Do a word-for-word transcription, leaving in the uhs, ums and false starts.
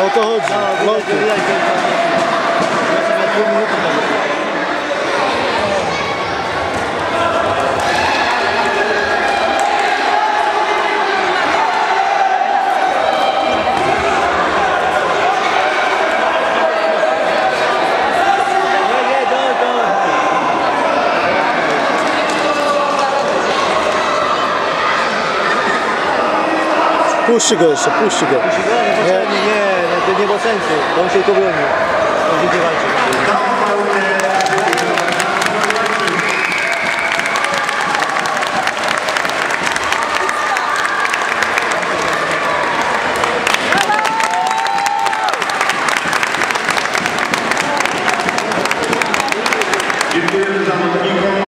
o to chodzi. No, widać, widać, widać. Ja sobie pół minuty tam. Puści go jeszcze, puści go. Puści go? Nie, nie, nie, nie, nie ma sensu. On się tu broni. On będzie walczył.